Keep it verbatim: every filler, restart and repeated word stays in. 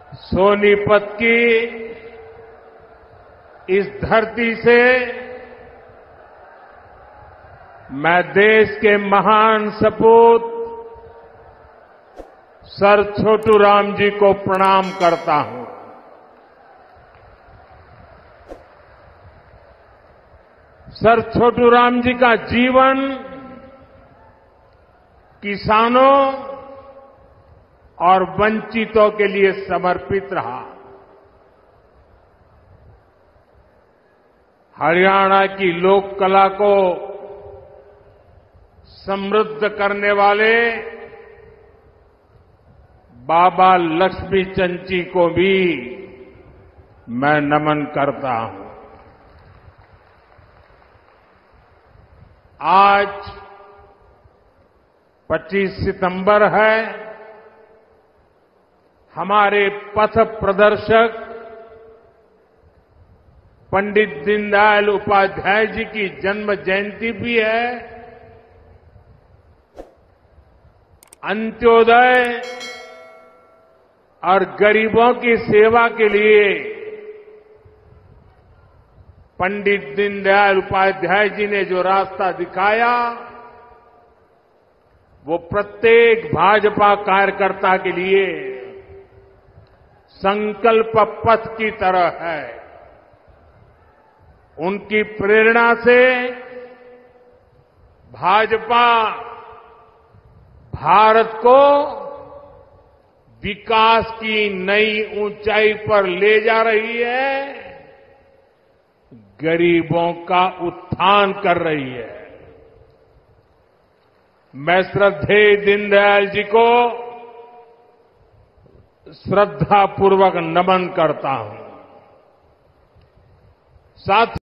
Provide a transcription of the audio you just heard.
सोनीपत की इस धरती से मैं देश के महान सपूत सर छोटूराम जी को प्रणाम करता हूं। सर छोटूराम जी का जीवन किसानों और वंचितों के लिए समर्पित रहा। हरियाणा की लोक कला को समृद्ध करने वाले बाबा लक्ष्मी चंद जी को भी मैं नमन करता हूं। आज पच्चीस सितंबर है। हमारे पथ प्रदर्शक पंडित दीनदयाल उपाध्याय जी की जन्म जयंती भी है। अंत्योदय और गरीबों की सेवा के लिए पंडित दीनदयाल उपाध्याय जी ने जो रास्ता दिखाया वो प्रत्येक भाजपा कार्यकर्ता के लिए संकल्प पथ की तरह है। उनकी प्रेरणा से भाजपा भारत को विकास की नई ऊंचाई पर ले जा रही है, गरीबों का उत्थान कर रही है। मैं श्रद्धेय दीनदयाल जी को श्रद्धापूर्वक नमन करता हूं। साथियों,